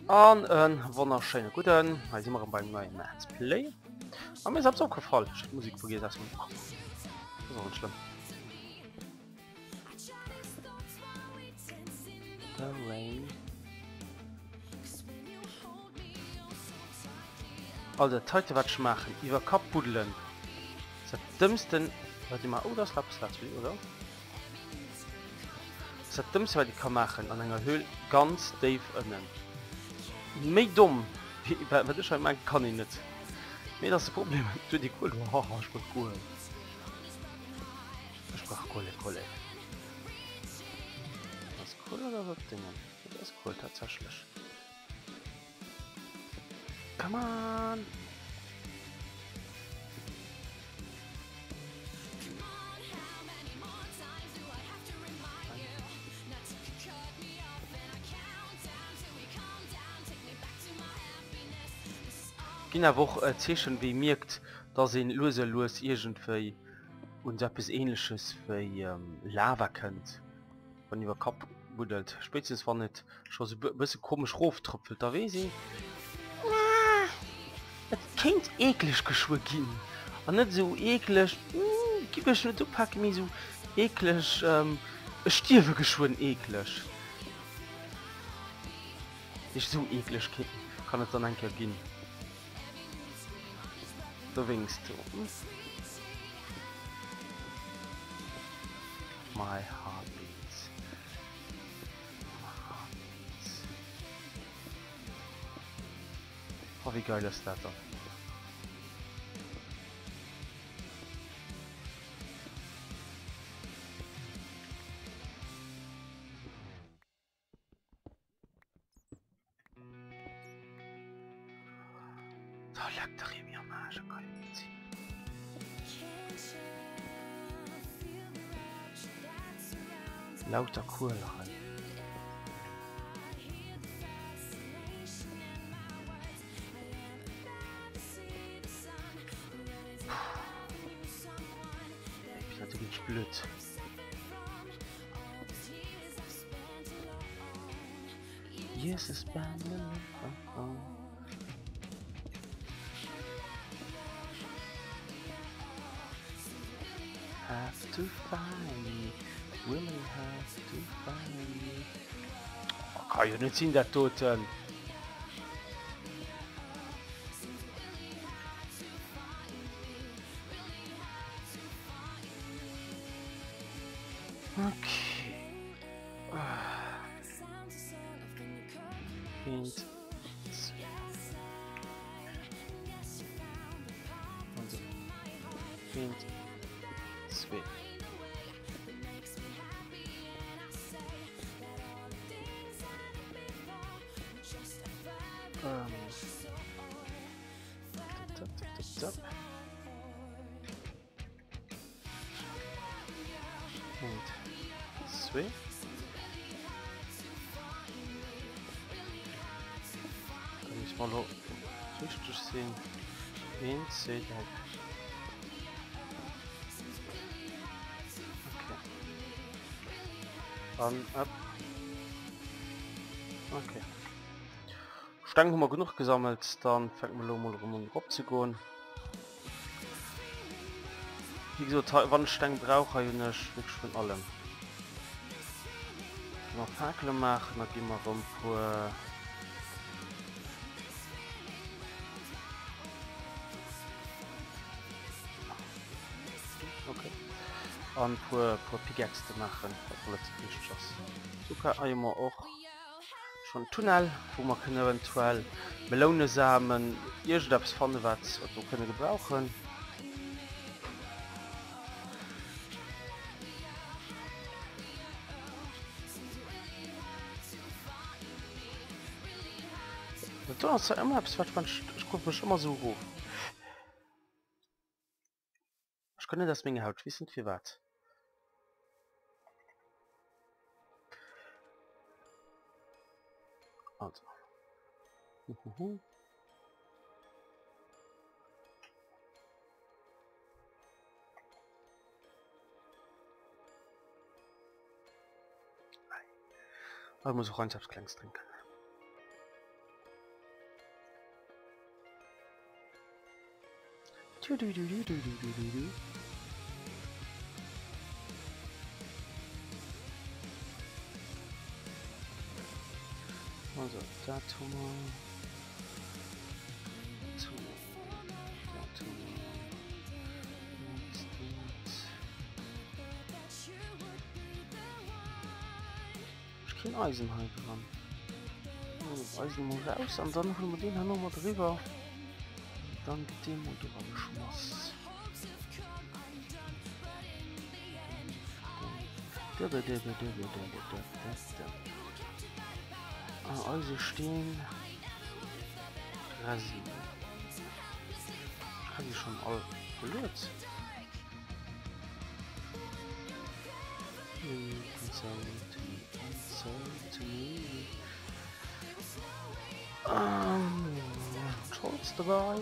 An en wonnerschene guten immer beim neuen Let's Play. Am mir auch gefallen Musik vergis schlimm. Also heute wat machen iwwer Kapbudelen dümmsten wat immer das oder dümmste wat die kann machen an enger Höhl ganz Dave ënnen. Méi dumm mein kann ich net mir das Problem du die cool cool das cool oder was Dinge das cool tatsächlich come on Gina woch zeschen wie mirgt da se lose los irgendéi und bis ähnliches für Lava könnt wann ihr Kap budelt spezies war net schon so bisschen komisch Rofttrüppelt da we sie kind eklig geschwo gin an net so eklig gi du pack mir so eklig stierwe geschwoen eklig ich so eklig kann es dann ein gin du winkst du my heartbeats. Oh, wie geil ist das dann? Da lag doch in mir Marge, kann ich nicht sehen. Lauter Kurlachen. Ich bin natürlich blöd. Yes, it's bad. Have to find me. Will have to find me. Oh, kann ich nicht sehen, der Toten. Okay. Und zwei. Und zwei. Kann ich mal richtig sehen. Und zwei. Okay. Dann ab. Okay. Stangen haben wir genug gesammelt, dann fängt man mal rum und ab zu gehen. Wie gesagt, wann Stangen brauche ich nicht wirklich von allem. Noch Fackel machen, dann gehen wir rum für okay. Und für Pickaxe zu machen, das letztlich ist. So kann ich auch schon Tunnel, wo man können eventuell Melone samen, irgendwas von was oder können gebrauchen. Du hast ja immer ich gucke mich immer so hoch. Ich kann das Menge Haut wissen für was. Also. Ich muss auch Freundschaftsklangs trinken. Also, da tun wir. Ich kann Eisen halt dran. Eisen mal raus und dann holen wir den hier nochmal drüber. Dann geht den mal drüber geschmiss. Eisen stehen. Rasi. Kann ich schon all gelöst. Trolls dabei.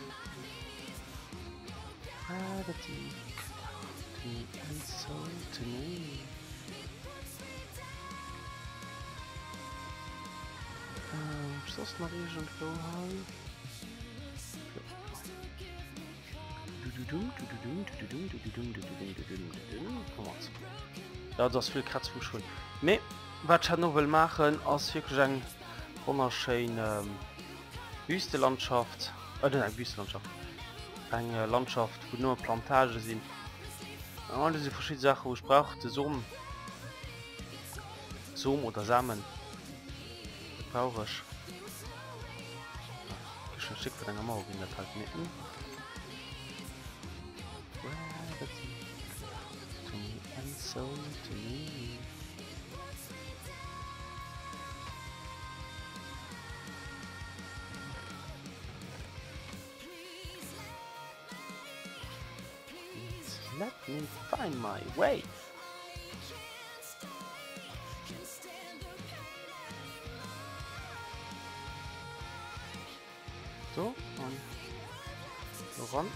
Was noch irgendwo haben? Ja, das viel Katz vom schon. Me, was ich noch will machen, als wirklich eine wunderschöne Wüstelandschaft, eine Wüstelandschaft, eine Landschaft, wo nur Plantagen sind. All diese verschiedenen Sachen, wo ich brauche, Sohm oder Samen, brauche ich. Ich schon schick für deine Mauer in der Tat mitten. So to me. Let me find my way. So, und ran.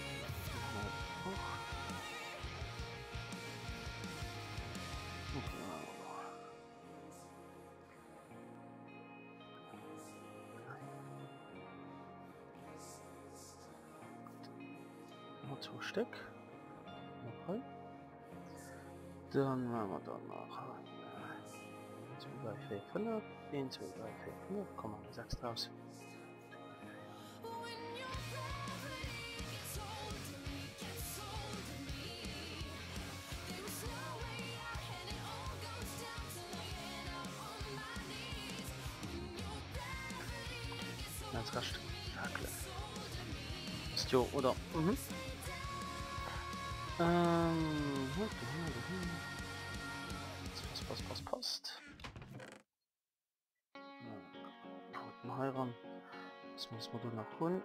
Noch 2 Stück. Okay. Dann machen wir dann noch 1, 2, 3, 4, 500. 1, 2, 3, 4, 500. Komm mal, 6 draus. Ganz rasch. Jo, oder? Mhm. Post. Mal heiraten. Das muss man dann noch holen.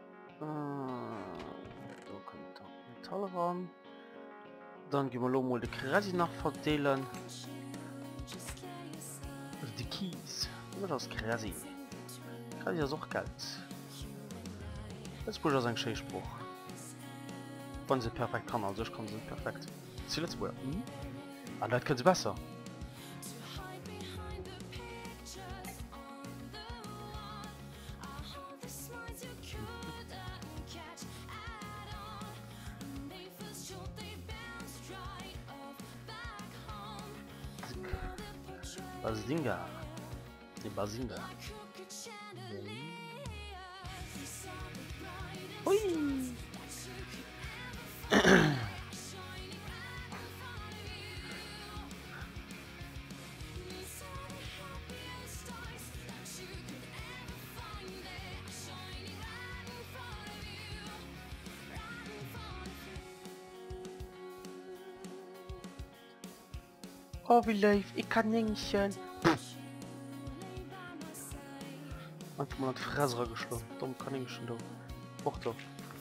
Da kommt der Metall ran. Dann gehen wir mal die Krasi nach verdelen. Also die Keys. Immer das Krasi. Krasi ist auch Geld. Das ist ein Scheißspruch. Wenn sie perfekt kann, also ich kann sie perfekt. Sie letztes Mal. Ah, das können sie besser. Bazinga. Die Bazinga. Hui. Oh, wie läuft? Ich kann nicht. Einfach mal einen Fresser geschlagen. Darum kann ich schon da. Och doch.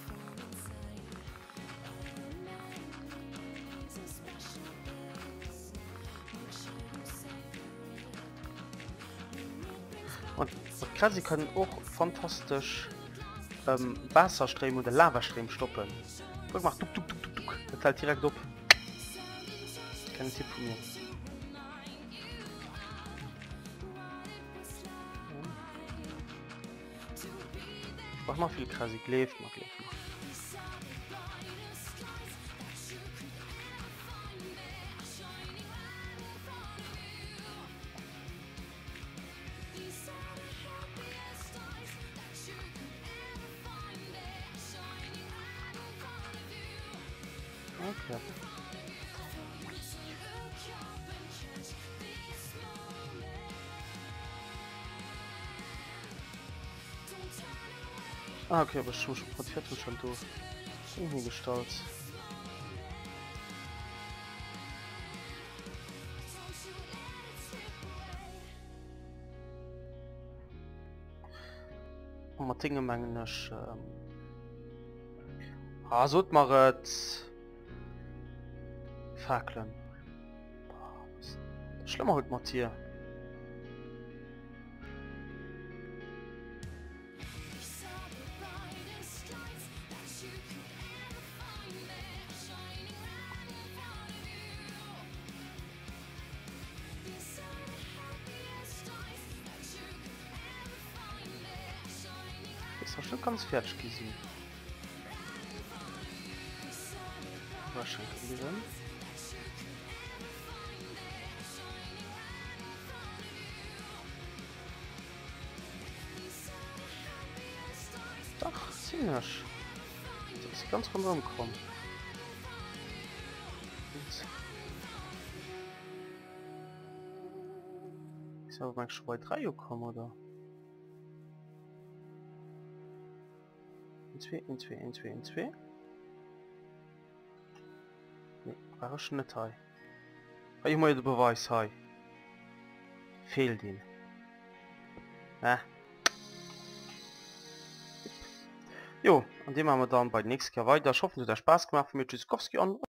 Und quasi können auch fantastisch Wasserstream oder Lavastream stoppen. Guck mal, tuk tuk tuk tuk tuk. Das fällt direkt ab. Kein Tipp von mir. Mach mal viel quasi Gleef, mal Gleef. Ah, okay, aber schon Viertel schon durch. Irgendwie gestaltet. Und man Dinge mengen so macht Fackeln. Schlimmer heute mal hier. Das war schon ganz fertig gesehen. War schon gewesen. Doch, ziemlich. Das ist ganz rundherum gekommen. Ist aber mal schon bei 3 gekommen, oder? 2. Ne, war schon nicht high. Ich mal den Beweis high. Fehlt ihn. Jo, an dem haben wir dann bei nächsten Jahr weiter. Ich hoffe, du hast Spaß gemacht mit Tschüssikowski an.